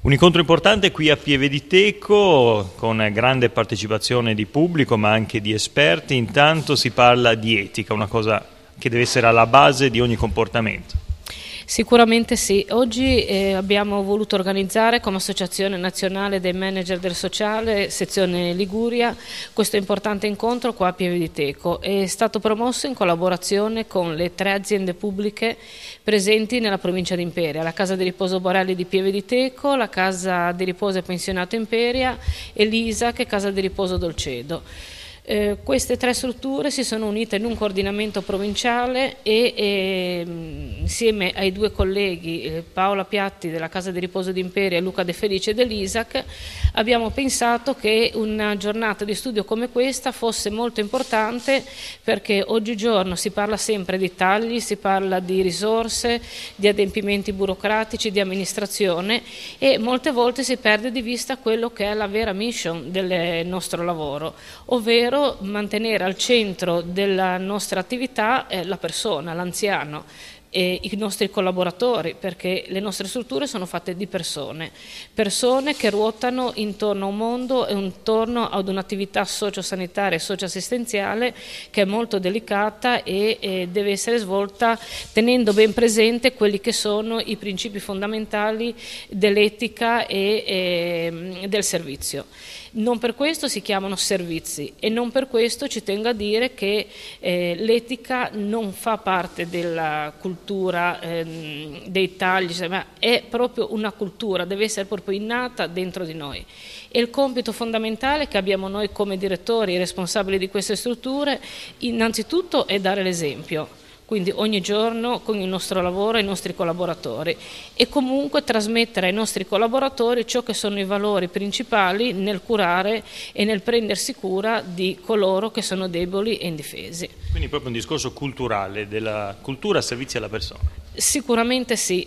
Un incontro importante qui a Pieve di Teco con grande partecipazione di pubblico ma anche di esperti. Intanto si parla di etica, una cosa che deve essere alla base di ogni comportamento. Sicuramente sì. Oggi abbiamo voluto organizzare come Associazione Nazionale dei Manager del Sociale, sezione Liguria, questo importante incontro qua a Pieve di Teco. È stato promosso in collaborazione con le 3 aziende pubbliche presenti nella provincia di Imperia, la Casa di Riposo Borelli di Pieve di Teco, la Casa di Riposo e Pensionato Imperia e l'ISA, che è Casa di Riposo Dolcedo. Queste 3 strutture si sono unite in un coordinamento provinciale e insieme ai 2 colleghi Paola Piatti della Casa di Riposo di Imperia e Luca De Felice dell'ISAC abbiamo pensato che una giornata di studio come questa fosse molto importante, perché oggigiorno si parla sempre di tagli, si parla di risorse, di adempimenti burocratici, di amministrazione, e molte volte si perde di vista quello che è la vera mission del nostro lavoro, ovvero mantenere al centro della nostra attività la persona, l'anziano e i nostri collaboratori, perché le nostre strutture sono fatte di persone che ruotano intorno a un mondo e intorno ad un'attività sociosanitaria e socioassistenziale che è molto delicata e deve essere svolta tenendo ben presente quelli che sono i principi fondamentali dell'etica e del servizio. Non per questo si chiamano servizi e non per questo ci tengo a dire che l'etica non fa parte della cultura dei tagli, ma è proprio una cultura, deve essere proprio innata dentro di noi. E il compito fondamentale che abbiamo noi come direttori e responsabili di queste strutture innanzitutto è dare l'esempio. Quindi ogni giorno con il nostro lavoro ai nostri collaboratori e comunque trasmettere ai nostri collaboratori ciò che sono i valori principali nel curare e nel prendersi cura di coloro che sono deboli e indifesi. Quindi proprio un discorso culturale, della cultura a servizio alla persona. Sicuramente sì,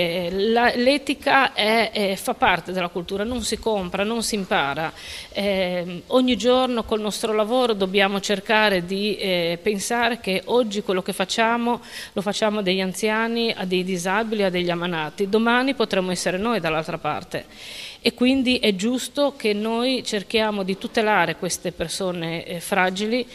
l'etica fa parte della cultura, non si compra, non si impara. Ogni giorno col nostro lavoro dobbiamo cercare di pensare che oggi quello che facciamo lo facciamo a degli anziani, a dei disabili, a degli ammalati, domani potremo essere noi dall'altra parte. E quindi è giusto che noi cerchiamo di tutelare queste persone fragili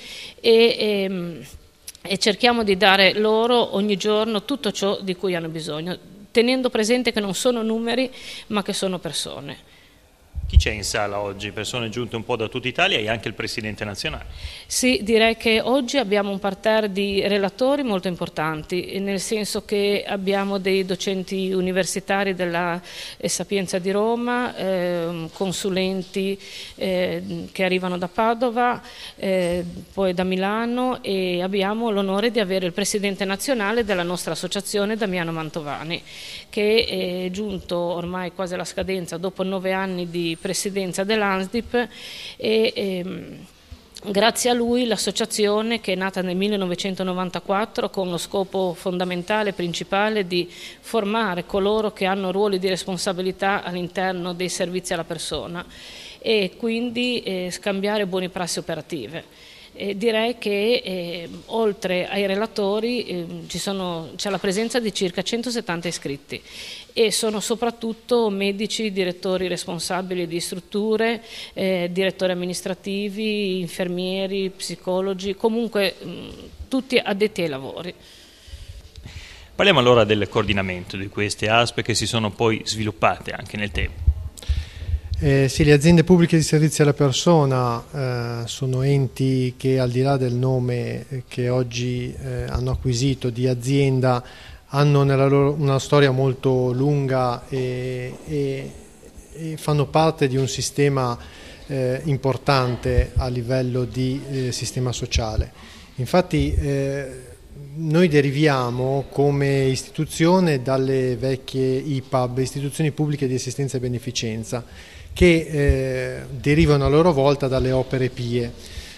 e cerchiamo di dare loro ogni giorno tutto ciò di cui hanno bisogno, tenendo presente che non sono numeri ma che sono persone. Chi c'è in sala oggi? Persone giunte un po' da tutta Italia e anche il Presidente nazionale. Sì, direi che oggi abbiamo un parterre di relatori molto importanti, nel senso che abbiamo dei docenti universitari della Sapienza di Roma, consulenti che arrivano da Padova, poi da Milano, e abbiamo l'onore di avere il Presidente nazionale della nostra associazione, Damiano Mantovani, che è giunto ormai quasi alla scadenza dopo 9 anni di presidenza dell'ANSDIP e grazie a lui l'associazione, che è nata nel 1994 con lo scopo fondamentale e principale di formare coloro che hanno ruoli di responsabilità all'interno dei servizi alla persona e quindi scambiare buone prassi operative. Direi che oltre ai relatori c'è la presenza di circa 170 iscritti e sono soprattutto medici, direttori responsabili di strutture, direttori amministrativi, infermieri, psicologi, comunque tutti addetti ai lavori. Parliamo allora del coordinamento di queste ASP che si sono poi sviluppate anche nel tempo. Sì, le aziende pubbliche di servizi alla persona sono enti che, al di là del nome che oggi hanno acquisito di azienda, hanno nella loro una storia molto lunga e fanno parte di un sistema importante a livello di sistema sociale. Infatti noi deriviamo come istituzione dalle vecchie IPAB, istituzioni pubbliche di assistenza e beneficenza, che derivano a loro volta dalle opere pie.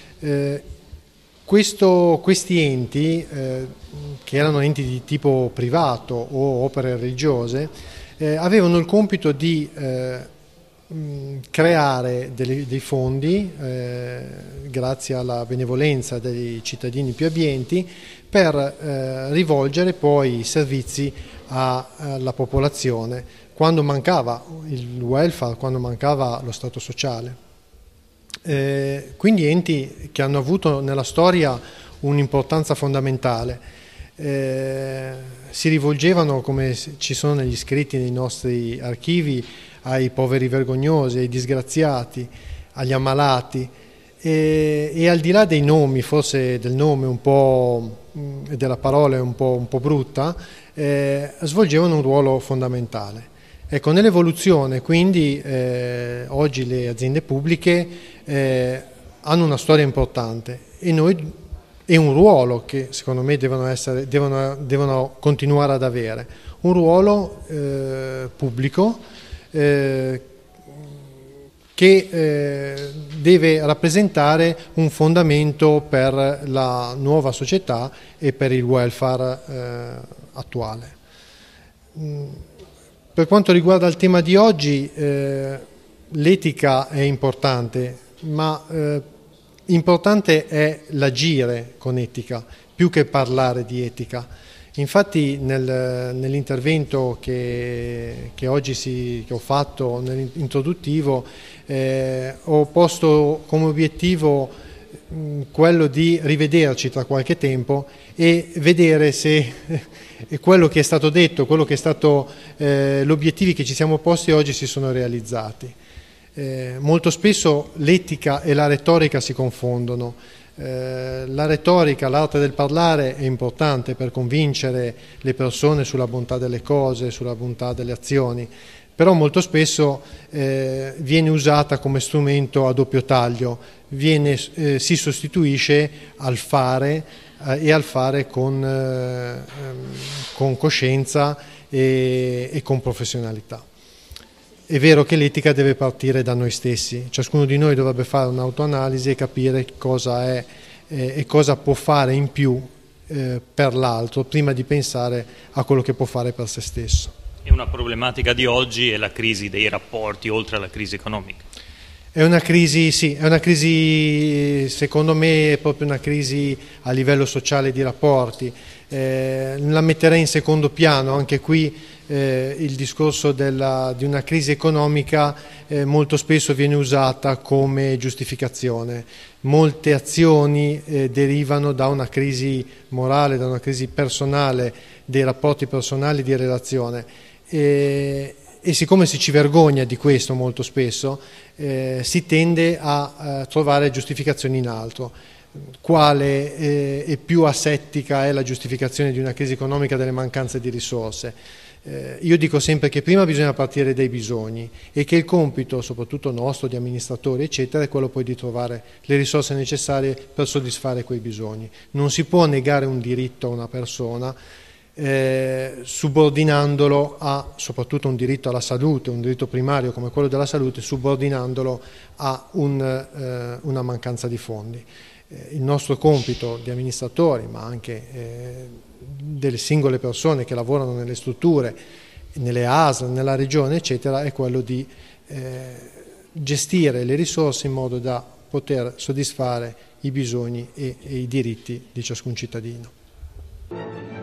Questi enti, che erano enti di tipo privato o opere religiose, avevano il compito di creare dei fondi, grazie alla benevolenza dei cittadini più abbienti, per rivolgere poi i servizi alla popolazione quando mancava il welfare, quando mancava lo Stato sociale. Quindi enti che hanno avuto nella storia un'importanza fondamentale. Si rivolgevano, come ci sono negli scritti nei nostri archivi, ai poveri vergognosi, ai disgraziati, agli ammalati, e al di là dei nomi, forse del nome un po' e della parola un po' brutta, svolgevano un ruolo fondamentale. Ecco, nell'evoluzione quindi oggi le aziende pubbliche hanno una storia importante e un ruolo che secondo me devono continuare ad avere, un ruolo pubblico che deve rappresentare un fondamento per la nuova società e per il welfare attuale. Per quanto riguarda il tema di oggi, l'etica è importante, ma importante è l'agire con etica, più che parlare di etica. Infatti nell'intervento che oggi che ho fatto, nell'introduttivo, ho posto come obiettivo quello di rivederci tra qualche tempo e vedere se quello che è stato detto, quello che è stato gli obiettivi che ci siamo posti oggi si sono realizzati. Molto spesso l'etica e la retorica si confondono. La retorica, l'arte del parlare è importante per convincere le persone sulla bontà delle cose, sulla bontà delle azioni, però molto spesso viene usata come strumento a doppio taglio, si sostituisce al fare e al fare con coscienza e con professionalità. È vero che l'etica deve partire da noi stessi, ciascuno di noi dovrebbe fare un'autoanalisi e capire cosa è e cosa può fare in più per l'altro prima di pensare a quello che può fare per se stesso. E una problematica di oggi è la crisi dei rapporti oltre alla crisi economica. È una crisi, sì, è una crisi, secondo me è proprio una crisi a livello sociale di rapporti. La metterei in secondo piano, anche qui il discorso di una crisi economica molto spesso viene usata come giustificazione. Molte azioni derivano da una crisi morale, da una crisi personale, dei rapporti personali di relazione. E siccome si vergogna di questo molto spesso, si tende a trovare giustificazioni in altro. Quale e più asettica è la giustificazione di una crisi economica delle mancanze di risorse? Io dico sempre che prima bisogna partire dai bisogni e che il compito, soprattutto nostro, di amministratori, eccetera, è quello poi di trovare le risorse necessarie per soddisfare quei bisogni. Non si può negare un diritto a una persona subordinandolo soprattutto un diritto alla salute, un diritto primario come quello della salute, subordinandolo a una mancanza di fondi. Il nostro compito di amministratori, ma anche delle singole persone che lavorano nelle strutture, nelle ASL, nella regione, eccetera, è quello di gestire le risorse in modo da poter soddisfare i bisogni e i diritti di ciascun cittadino.